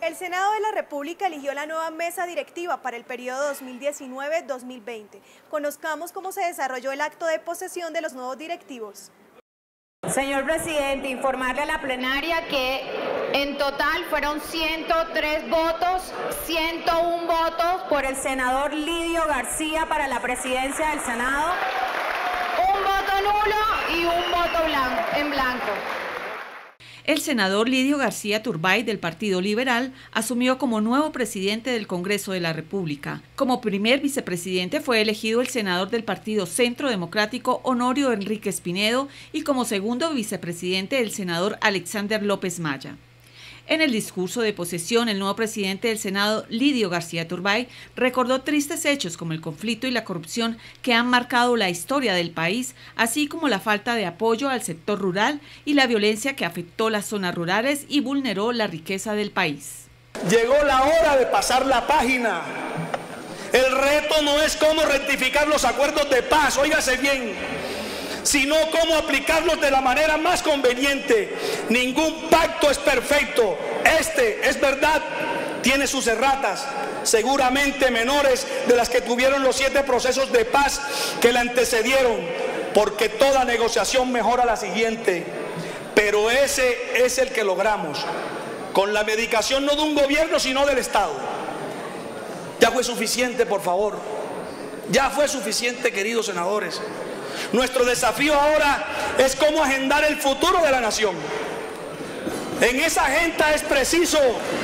El Senado de la República eligió la nueva mesa directiva para el periodo 2019-2020. Conozcamos cómo se desarrolló el acto de posesión de los nuevos directivos. Señor presidente, informarle a la plenaria que en total fueron 103 votos, 101 votos por el senador Lidio García para la presidencia del Senado, un voto nulo y un voto en blanco. El senador Lidio García Turbay del Partido Liberal asumió como nuevo presidente del Congreso de la República. Como primer vicepresidente fue elegido el senador del Partido Centro Democrático Honorio Enríquez Pinedo y como segundo vicepresidente el senador Alexander López Maya. En el discurso de posesión, el nuevo presidente del Senado, Lidio García Turbay, recordó tristes hechos como el conflicto y la corrupción que han marcado la historia del país, así como la falta de apoyo al sector rural y la violencia que afectó las zonas rurales y vulneró la riqueza del país. Llegó la hora de pasar la página. El reto no es cómo rectificar los acuerdos de paz, óigase bien, sino cómo aplicarlos de la manera más conveniente. Ningún pacto es perfecto. Este, es verdad, tiene sus erratas, seguramente menores de las que tuvieron los 7 procesos de paz que la antecedieron, porque toda negociación mejora la siguiente. Pero ese es el que logramos, con la medicación no de un gobierno, sino del Estado. Ya fue suficiente, por favor. Ya fue suficiente, queridos senadores. Nuestro desafío ahora es cómo agendar el futuro de la nación. En esa agenda es preciso,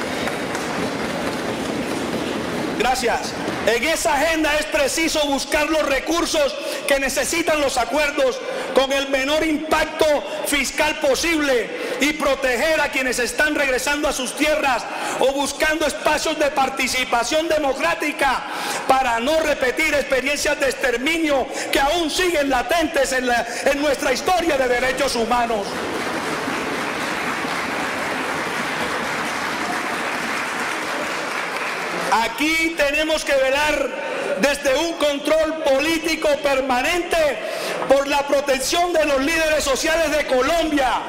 en esa agenda es preciso buscar los recursos que necesitan los acuerdos con el menor impacto fiscal posible y proteger a quienes están regresando a sus tierras o buscando espacios de participación democrática para no repetir experiencias de exterminio que aún siguen latentes en nuestra historia de derechos humanos. Aquí tenemos que velar desde un control político permanente por la protección de los líderes sociales de Colombia.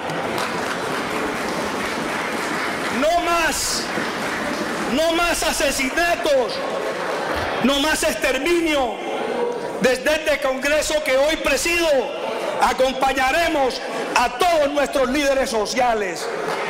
No más asesinatos, no más exterminio. Desde este Congreso que hoy presido, acompañaremos a todos nuestros líderes sociales.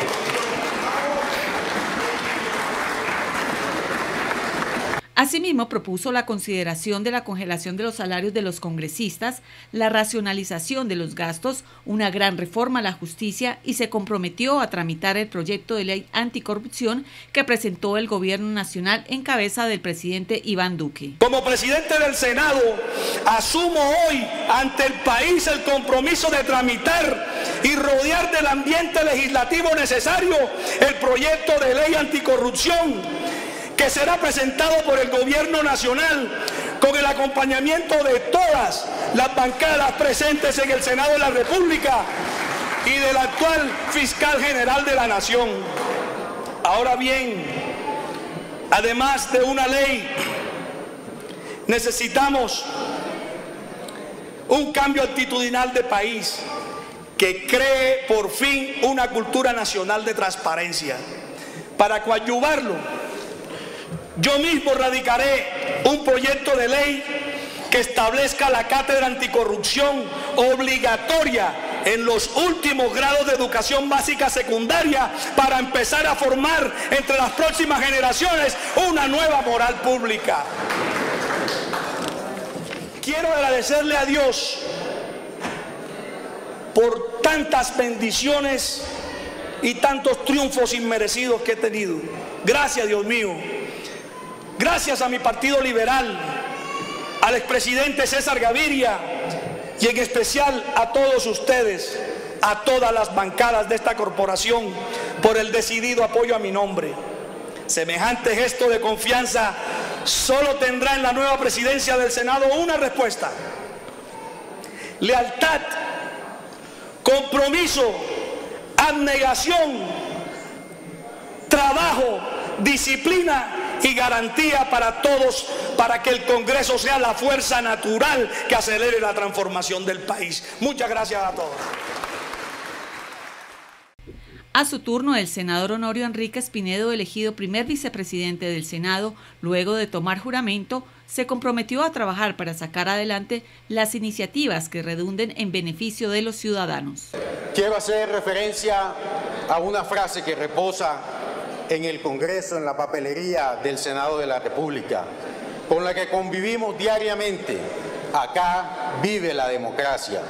Asimismo, propuso la consideración de la congelación de los salarios de los congresistas, la racionalización de los gastos, una gran reforma a la justicia y se comprometió a tramitar el proyecto de ley anticorrupción que presentó el Gobierno Nacional en cabeza del presidente Iván Duque. Como presidente del Senado, asumo hoy ante el país el compromiso de tramitar y rodear del ambiente legislativo necesario el proyecto de ley anticorrupción, que será presentado por el Gobierno Nacional con el acompañamiento de todas las bancadas presentes en el Senado de la República y del actual Fiscal General de la Nación. Ahora bien, además de una ley, necesitamos un cambio actitudinal de país que cree por fin una cultura nacional de transparencia. Para coadyuvarlo, yo mismo radicaré un proyecto de ley que establezca la cátedra anticorrupción obligatoria en los últimos grados de educación básica secundaria para empezar a formar entre las próximas generaciones una nueva moral pública. Quiero agradecerle a Dios por tantas bendiciones y tantos triunfos inmerecidos que he tenido. Gracias, Dios mío. Gracias a mi Partido Liberal, al expresidente César Gaviria y en especial a todos ustedes, a todas las bancadas de esta corporación por el decidido apoyo a mi nombre. Semejante gesto de confianza solo tendrá en la nueva presidencia del Senado una respuesta: lealtad, compromiso, abnegación, trabajo, disciplina y garantía para todos, para que el Congreso sea la fuerza natural que acelere la transformación del país. Muchas gracias a todos. A su turno, el senador Honorio Enríquez Pinedo, elegido primer vicepresidente del Senado, luego de tomar juramento, se comprometió a trabajar para sacar adelante las iniciativas que redunden en beneficio de los ciudadanos. Quiero hacer referencia a una frase que reposa en el Congreso, en la papelería del Senado de la República, con la que convivimos diariamente. Acá vive la democracia.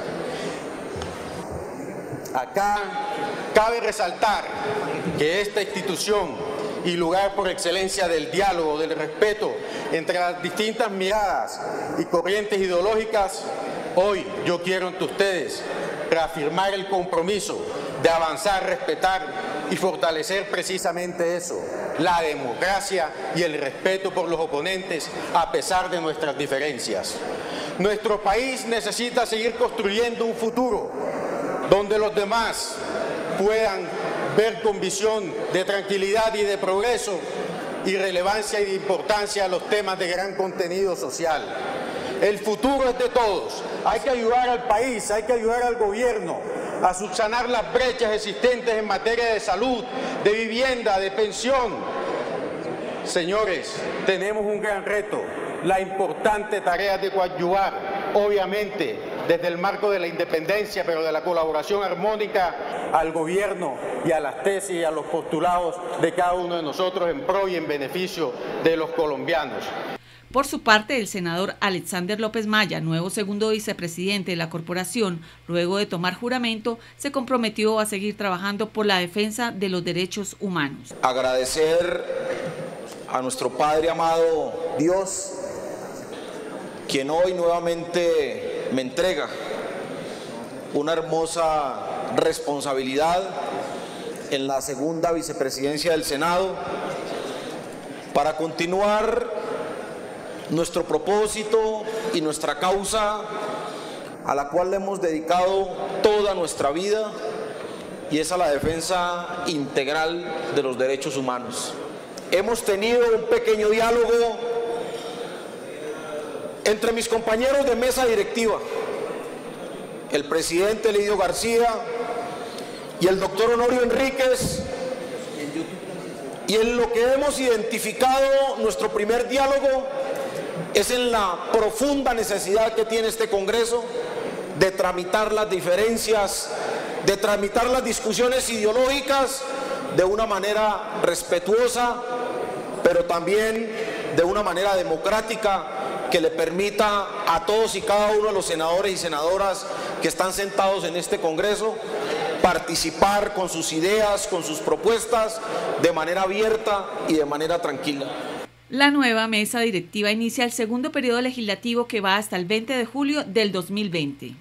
Acá cabe resaltar que esta institución y lugar por excelencia del diálogo, del respeto entre las distintas miradas y corrientes ideológicas, hoy yo quiero ante ustedes reafirmar el compromiso de avanzar, respetar y fortalecer precisamente eso, la democracia y el respeto por los oponentes a pesar de nuestras diferencias. Nuestro país necesita seguir construyendo un futuro donde los demás puedan ver con visión de tranquilidad y de progreso y relevancia y de importancia a los temas de gran contenido social. El futuro es de todos. Hay que ayudar al país, hay que ayudar al gobierno a subsanar las brechas existentes en materia de salud, de vivienda, de pensión. Señores, tenemos un gran reto, la importante tarea de coadyuvar, obviamente, desde el marco de la independencia, pero de la colaboración armónica al gobierno y a las tesis y a los postulados de cada uno de nosotros en pro y en beneficio de los colombianos. Por su parte, el senador Alexander López Maya, nuevo segundo vicepresidente de la corporación, luego de tomar juramento, se comprometió a seguir trabajando por la defensa de los derechos humanos. Agradecer a nuestro Padre amado Dios, quien hoy nuevamente me entrega una hermosa responsabilidad en la segunda vicepresidencia del Senado para continuar nuestro propósito y nuestra causa a la cual le hemos dedicado toda nuestra vida, y es a la defensa integral de los derechos humanos. Hemos tenido un pequeño diálogo entre mis compañeros de mesa directiva, el presidente Lidio García y el doctor Honorio Enríquez, y en lo que hemos identificado nuestro primer diálogo es en la profunda necesidad que tiene este Congreso de tramitar las diferencias, de tramitar las discusiones ideológicas de una manera respetuosa, pero también de una manera democrática que le permita a todos y cada uno de los senadores y senadoras que están sentados en este Congreso participar con sus ideas, con sus propuestas, de manera abierta y de manera tranquila. La nueva mesa directiva inicia el segundo periodo legislativo que va hasta el 20 de julio del 2020.